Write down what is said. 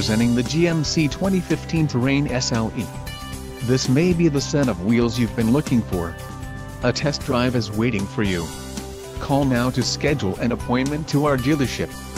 presenting the GMC 2015 Terrain SLE. This may be the set of wheels you've been looking for. A test drive is waiting for you. Call now to schedule an appointment to our dealership.